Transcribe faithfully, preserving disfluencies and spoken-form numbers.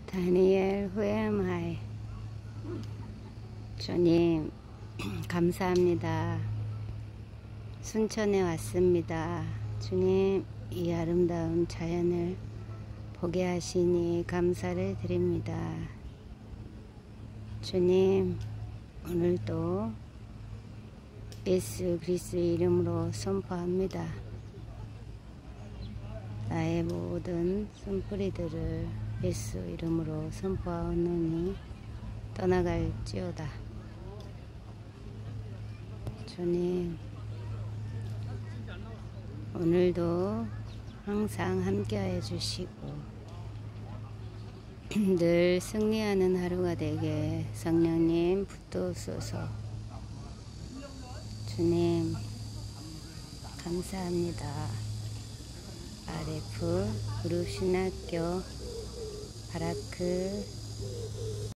다니엘 후엠하이. 주님 감사합니다. 순천에 왔습니다. 주님, 이 아름다운 자연을 보게 하시니 감사를 드립니다. 주님, 오늘도 예수 그리스도의 이름으로 선포합니다. 나의 모든 쓴뿌리들을 예수 이름으로 선포하오노니 떠나갈지어다. 주님, 오늘도 항상 함께하여 주시고 늘 승리하는 하루가 되게 성령님 붙드소서. 주님 감사합니다. 아르에프 그룹 신학교 바라크